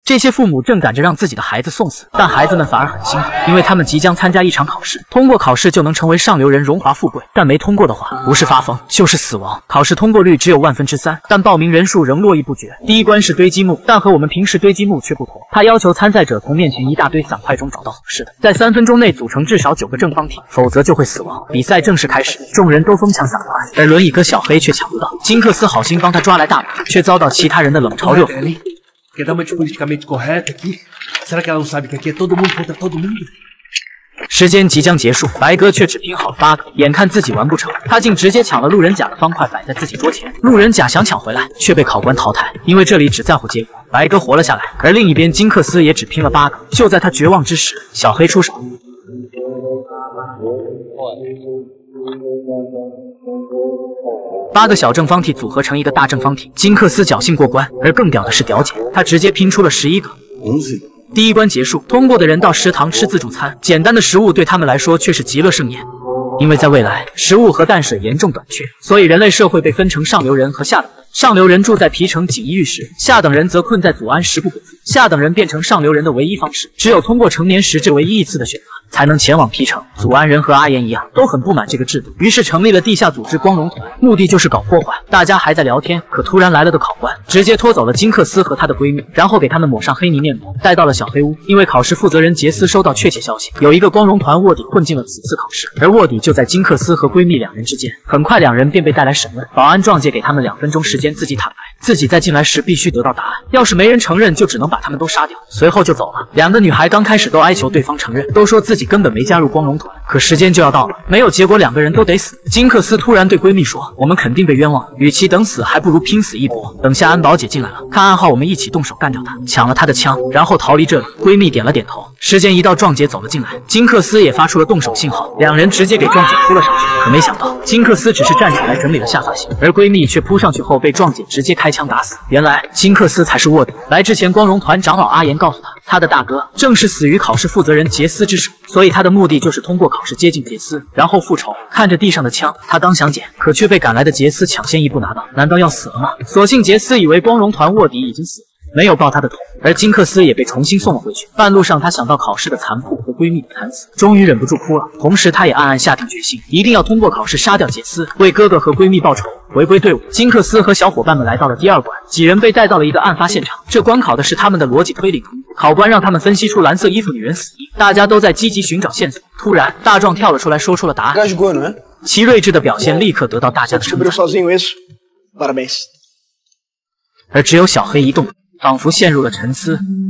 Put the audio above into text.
这些父母正赶着让自己的孩子送死，但孩子们反而很兴奋，因为他们即将参加一场考试，通过考试就能成为上流人，荣华富贵。但没通过的话，不是发疯就是死亡。考试通过率只有3%，但报名人数仍络绎不绝。第一关是堆积木，但和我们平时堆积木却不同，它要求参赛者从面前一大堆散块中找到合适的，在3分钟内组成至少9个正方体，否则就会死亡。比赛正式开始，众人都疯抢散块，而轮椅哥小黑却抢不到。金克斯好心帮他抓来大把，却遭到其他人的冷嘲热讽。时间即将结束，白哥却只拼好了8个，眼看自己完不成，他竟直接抢了路人甲的方块摆在自己桌前。路人甲想抢回来，却被考官淘汰，因为这里只在乎结果。白哥活了下来，而另一边金克斯也只拼了8个。就在他绝望之时，小黑出手。8个小正方体组合成一个大正方体，金克斯侥幸过关，而更屌的是屌姐，她直接拼出了11个。第一关结束，通过的人到食堂吃自助餐，简单的食物对他们来说却是极乐盛宴。因为在未来，食物和淡水严重短缺，所以人类社会被分成上流人和下等人。上流人住在皮城锦衣玉食，下等人则困在祖安食不果腹。下等人变成上流人的唯一方式，只有通过成年时这唯一一次的选择，才能前往皮城。祖安人和阿言一样，都很不满这个制度，于是成立了地下组织光荣团，目的就是搞破坏。大家还在聊天，可突然来了个考官，直接拖走了金克斯和她的闺蜜，然后给他们抹上黑泥面膜，带到了小黑屋。因为考试负责人杰斯收到确切消息，有一个光荣团卧底混进了此次考试，而卧底就在金克斯和闺蜜2人之间。很快2人便被带来审问，保安壮介给他们2分钟时间自己坦白，自己在进来时必须得到答案，要是没人承认，就只能把他们都杀掉。随后就走了。2个女孩刚开始都哀求对方承认，都说自己根本没加入光荣团，可时间就要到了，没有结果，2个人都得死。金克斯突然对闺蜜说：“我们肯定被冤枉，与其等死，还不如拼死一搏。等下安保姐进来了，看暗号，我们一起动手干掉她，抢了她的枪，然后逃离这里。”闺蜜点了点头。时间一到，壮姐走了进来，金克斯也发出了动手信号，2人直接给壮姐扑了上去。可没想到，金克斯只是站起来整理了下发型，而闺蜜却扑上去后被壮姐直接开枪打死。原来金克斯才是卧底。来之前，光荣团长老阿言告诉他，他的大哥正是死于考试负责人杰斯之手，所以他的目的就是通过考试接近杰斯，然后复仇。看着地上的枪，他刚想捡，可却被赶来的杰斯抢先一步拿到。难道要死了吗？所幸杰斯以为光荣团卧底已经死了，没有爆他的头，而金克斯也被重新送了回去。半路上，她想到考试的残酷和闺蜜的惨死，终于忍不住哭了。同时，她也暗暗下定决心，一定要通过考试杀掉杰斯，为哥哥和闺蜜报仇。回归队伍，金克斯和小伙伴们来到了第2关，几人被带到了一个案发现场。这关考的是他们的逻辑推理能力，考官让他们分析出蓝色衣服女人死因。大家都在积极寻找线索，突然大壮跳了出来，说出了答案。其睿智的表现立刻得到大家的称赞。而只有小黑一动，仿佛陷入了沉思。